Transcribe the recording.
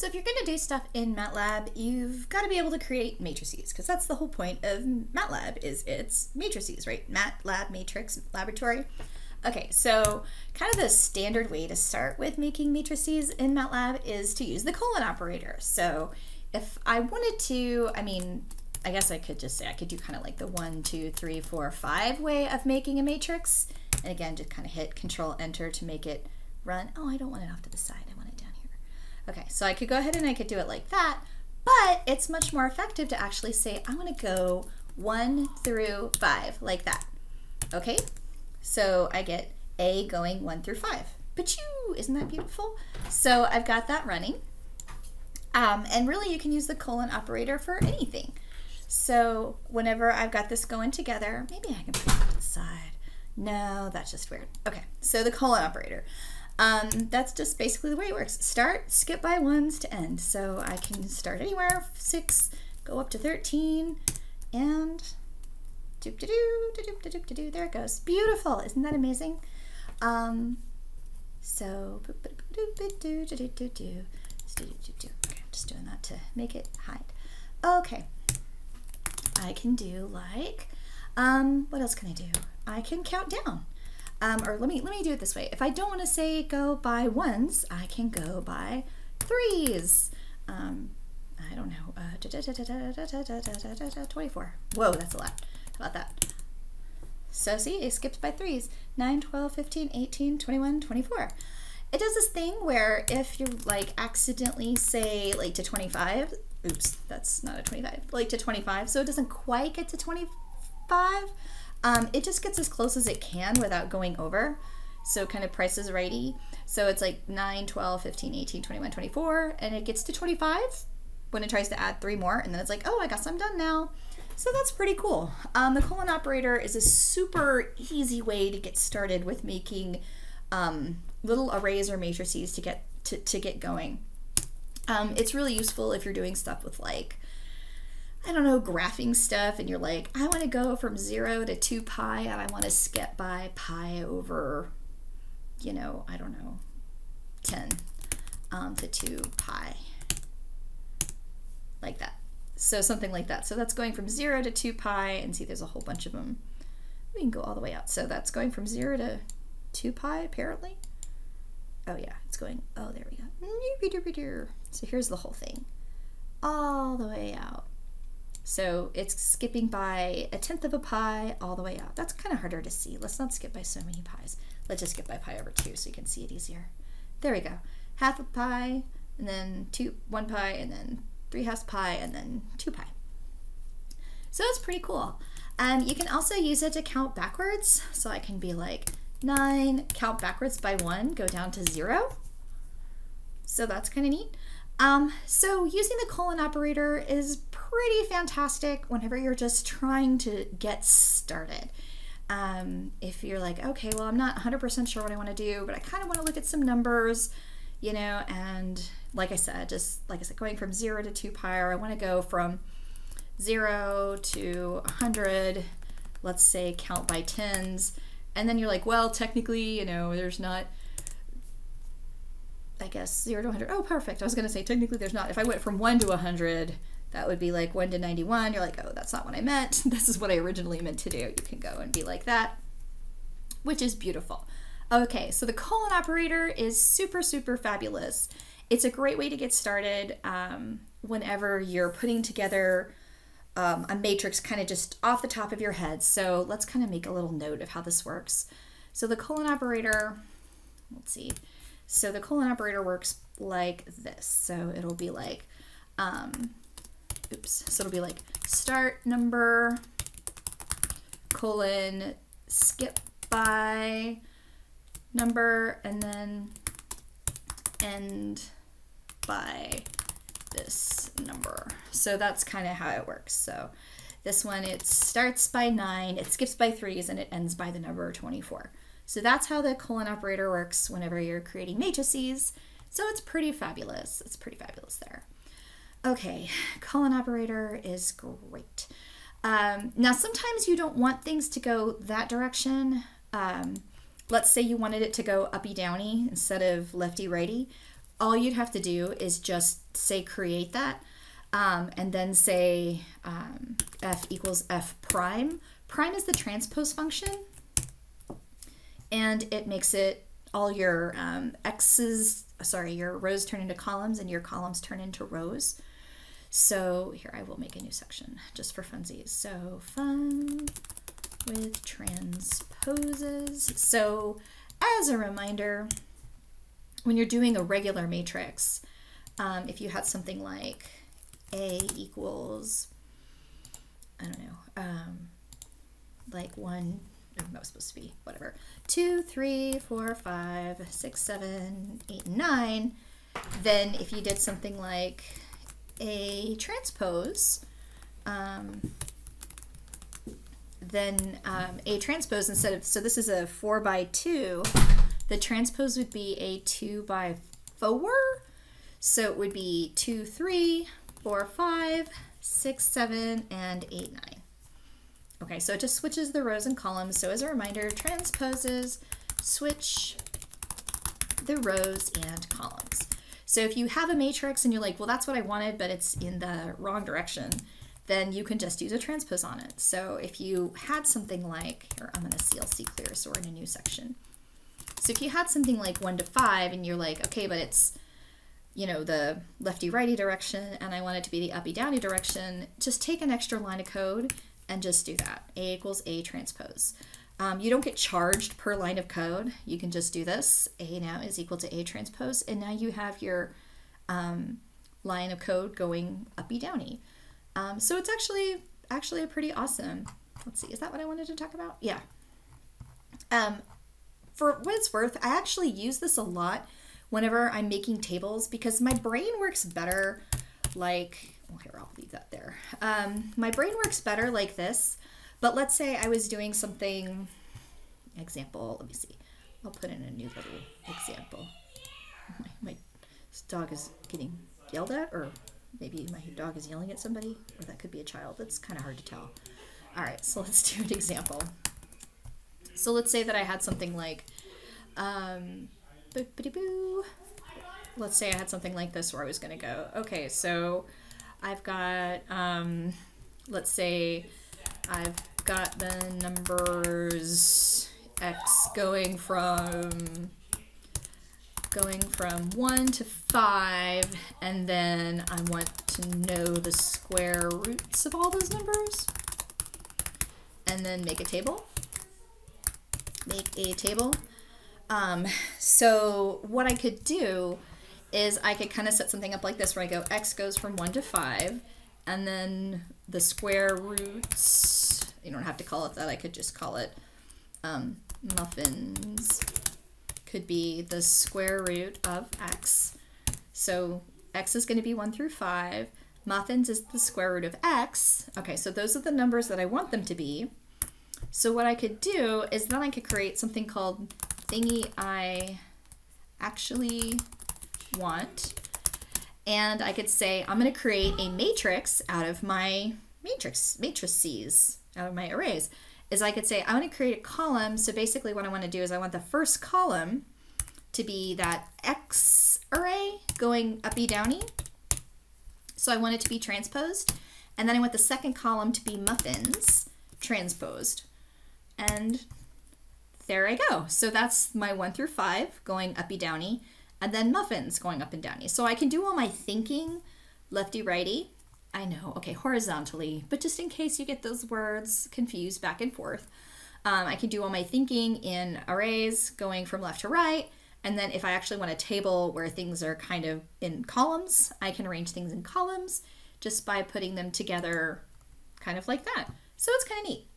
So if you're going to do stuff in Matlab, you've got to be able to create matrices, because that's the whole point of Matlab, is it's matrices, right? Matlab, matrix, laboratory. Okay, so kind of the standard way to start with making matrices in Matlab is to use the colon operator. So if I wanted to, I guess I could just say I could do kind of like the 1, 2, 3, 4, 5 way of making a matrix. And again, just kind of hit Control Enter to make it run. Oh, I don't want it off to the side. I want it down here. Okay, so I could go ahead and I could do it like that, but it's much more effective to actually say, I want to go 1 through 5, like that. Okay, so I get A going 1 through 5. Pachoo! Isn't that beautiful? So I've got that running. And really you can use the colon operator for anything. So whenever I've got this going together, maybe I can put it to the side. No, that's just weird. Okay, so the colon operator. That's just basically the way it works. Start, skip by ones to end. So I can start anywhere, 6, go up to 13, and doop-de-doo, there it goes. Beautiful, isn't that amazing? So, okay, I'm just doing that to make it hide. Okay, I can do like, what else can I do? I can count down. Or let me do it this way. If I don't want to say go by ones, I can go by threes. I don't know. 24. Whoa, that's a lot. How about that? So see, it skips by threes. 9, 12, 15, 18, 21, 24. It does this thing where if you like accidentally say like to 25, oops, that's not a 25, like to 25, so it doesn't quite get to 25. It just gets as close as it can without going over. So kind of Price is Righty. So it's like 9, 12, 15, 18, 21, 24, and it gets to 25 when it tries to add 3 more, and then it's like, oh, I guess I'm done now. So that's pretty cool. The colon operator is a super easy way to get started with making little arrays or matrices to get going. It's really useful if you're doing stuff with like, I don't know, graphing stuff, and you're like, I want to go from 0 to 2 pi, and I want to skip by pi over, you know, I don't know, 10 to 2 pi, like that. So something like that. So that's going from 0 to 2 pi, and see there's a whole bunch of them. We can go all the way out. So that's going from 0 to 2 pi, apparently. Oh yeah, it's going, oh, there we go. So here's the whole thing, all the way out. So it's skipping by 1/10 of a pi all the way out. That's kind of harder to see. Let's not skip by so many pies. Let's just skip by pi over 2 so you can see it easier. There we go. 1/2 a pi, and then 1 pi, and then 3/2 pi, and then 2 pi. So it's pretty cool. You can also use it to count backwards. So I can be like 9, count backwards by 1, go down to 0. So that's kind of neat. So using the colon operator is pretty fantastic whenever you're just trying to get started. If you're like, okay, well, I'm not 100% sure what I want to do, but I kind of want to look at some numbers, you know, and like I said, going from 0 to 2 pi, or I want to go from 0 to 100, let's say count by tens, and then you're like, well, technically, you know, there's not, I guess 0 to 100. Oh, perfect. I was going to say technically there's not. If I went from 1 to 100, that would be like 1 to 91. You're like, oh, that's not what I meant. This is what I originally meant to do. You can go and be like that, which is beautiful. Okay, so the colon operator is super, super fabulous. It's a great way to get started whenever you're putting together a matrix kind of just off the top of your head. So let's kind of make a little note of how this works. So the colon operator, let's see. So the colon operator works like this. So it'll be like, so it'll be like start number, colon, skip by number, and then end by this number. So that's kind of how it works. So this one, it starts by 9, it skips by 3s, and it ends by the number 24. So that's how the colon operator works whenever you're creating matrices. So it's pretty fabulous. It's pretty fabulous there. Okay, colon operator is great. Now sometimes you don't want things to go that direction. Let's say you wanted it to go uppy downy instead of lefty righty. all you'd have to do is just say create that, and then say f equals f prime. Prime is the transpose function, and it makes it all your your rows turn into columns and your columns turn into rows. So here, I will make a new section just for funsies. So fun with transposes. So as a reminder, when you're doing a regular matrix, if you had something like A equals, I don't know, like 1, that was supposed to be whatever, 2, 3, 4, 5, 6, 7, 8, 9, then if you did something like A transpose, then A transpose, instead of, so this is a 4 by 2, the transpose would be a 2 by 4, so it would be 2, 3, 4, 5, 6, 7, and 8, 9. Okay, so it just switches the rows and columns. So as a reminder, transposes switch the rows and columns. So if you have a matrix and you're like, well, that's what I wanted, but it's in the wrong direction, then you can just use a transpose on it. So if you had something like, or I'm gonna CLC clear, so we're in a new section. So if you had something like 1 to 5 and you're like, okay, but it's, you know, the lefty righty direction and I want it to be the uppy downy direction, just take an extra line of code and just do that. A equals A transpose. You don't get charged per line of code. You can just do this. A now is equal to A transpose, and now you have your line of code going uppy downy. So it's actually a pretty awesome. Let's see, is that what I wanted to talk about? Yeah. For what it's worth, I actually use this a lot whenever I'm making tables because my brain works better like, well, here, I'll leave that there. My brain works better like this, but let's say I was doing something, example, let me see. I'll put in a new little example. My dog is getting yelled at, or maybe my dog is yelling at somebody, or that could be a child. That's kind of hard to tell. All right, so let's do an example. So let's say that I had something like, let's say I had something like this where I was going to go, okay, so I've got, let's say I've got the numbers x going from 1 to 5, and then I want to know the square roots of all those numbers, and then make a table. So what I could do is I could kind of set something up like this where I go x goes from 1 to 5, and then the square roots, you don't have to call it that, I could just call it muffins, could be the square root of x. So x is going to be 1 through 5, muffins is the square root of x. Okay, so those are the numbers that I want them to be. So what I could do is then I could create something called thingy I actually want, and I could say I'm going to create a matrix out of my matrices, out of my arrays. Is I could say I want to create a column. So basically what I want to do is I want the first column to be that X array going uppy downy. So I want it to be transposed, and then I want the second column to be muffins transposed. And there I go. So that's my 1 through 5 going uppy downy, and then muffins going up and downy. So I can do all my thinking lefty righty. I know, okay, horizontally, but just in case you get those words confused back and forth, I can do all my thinking in arrays going from left to right. And then if I actually want a table where things are kind of in columns, I can arrange things in columns just by putting them together kind of like that. So it's kind of neat.